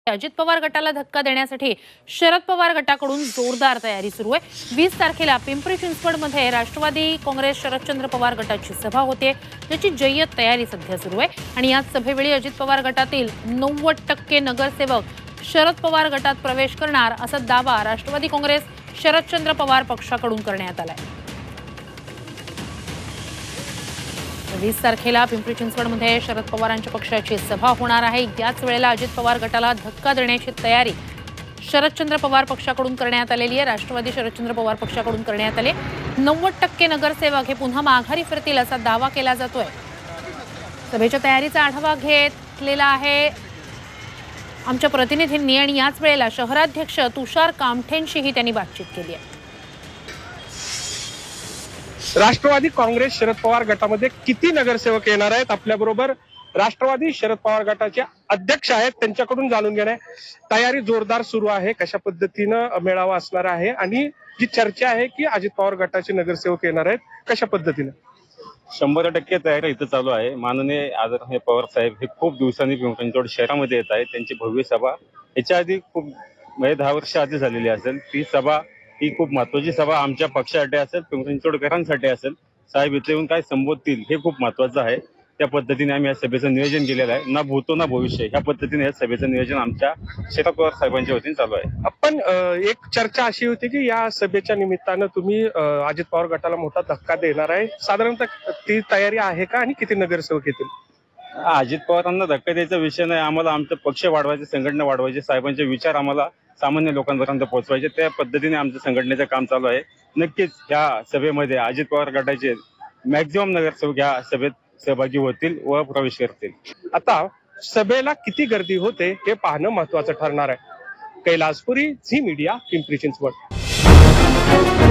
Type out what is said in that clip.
अजित पवार गटाला धक्का देण्यासाठी शरद पवार गटाकडून जोरदार तयारी सुरू आहे। 20 तारखेला पिंपरी चिंचवडमध्ये राष्ट्रवादी काँग्रेस शरदचंद्र पवार गटाची सभा होते, ज्याची जय्यत तयारी सध्या सुरू आहे। आणि याच सभेवेळी अजित पवार गटातील 90% नगरसेवक शरद पवार गटात प्रवेश करणार असा दावा राष्ट्रवादी काँग्रेस शरदचंद्र पवार पक्षाकडून करण्यात आलाय। 20 तारखेला पिंपरी चिंचवडमध्ये शरद पवारांच्या पक्षाची सभा होणार आहे। याच वेळेला अजित पवार गटाला धक्का देण्याची तयारी शरदचंद्र पवार पक्षाकडून करण्यात आलेली आहे। राष्ट्रवादी शरदचंद्र पवार पक्षाकडून करण्यात आले 90% नगरसेवक हे पुन्हा माघारी फिरतील असा दावा केला जातोय। सभेच्या तयारीचा आढावा घेतलेला आहे आमच्या प्रतिनिधींनी आणि याच वेळेला शहराध्यक्ष तुषार कामठेंशीही त्यांनी बातचीत केली आहे। राष्ट्रवादी काँग्रेस शरद पवार गटामध्ये किती नगरसेवक येणार आहेत आपल्याबरोबर राष्ट्रवादी शरद पवार गटाचे अध्यक्ष आहेत, त्यांच्याकडून जाणून घेणे। तयारी जोरदार सुरू आहे, कशा पद्धतीनं मेळावा असणार आहे आणि जी चर्चा आहे की अजित पवार गटाचे नगरसेवक येणार आहेत, कशा पद्धतीने 100% तयारी इथं चालू आहे। माननीय आदरणीय पवार साहेब हे खूप दिवसांनी पिंपरी चिंचवड शहरामध्ये येत आहेत। त्यांची भव्य सभा याच्या आधी खूप 10 वर्ष आधी झालेली असेल। ती सभा ही खूप महत्वाची सभा आमच्या पक्षासाठी असेल, पिंपरी चिंचवडकरांसाठी असेल। साहेब इथे येऊन काय संबोधतील हे खूप महत्वाचं आहे। त्या पद्धतीने आम्ही या सभेचं नियोजन केलेलं आहे। ना भूतो ना भविष्य या पद्धतीने या सभेचं नियोजन आमच्या शरद पवार साहेबांच्या वतीने चालू आहे। आपण एक चर्चा अशी होती की या सभेच्या निमित्तानं तुम्ही अजित पवार गटाला मोठा धक्का देणार आहे, साधारणतः ती तयारी आहे का आणि किती नगरसेवक येतील? अजित पवारांना धक्का द्यायचा विषय नाही, आम्हाला आमचा पक्ष वाढवायचे, संघटना वाढवायची, साहेबांचे विचार आम्हाला सामान्य लोकांपर्यंत पोहोचवायचे, त्या पद्धतीने आमचं संघटनेचं काम चालू आहे। नक्कीच या सभेमध्ये अजित पवार गटाचे मॅक्झिमम नगरसेवक या सभेत सहभागी होतील व प्रवेश करतील। आता सभेला किती गर्दी होते हे पाहणं महत्वाचं ठरणार आहे। कैलासपुरी, झी मीडिया, पिंपरी चिंचवड।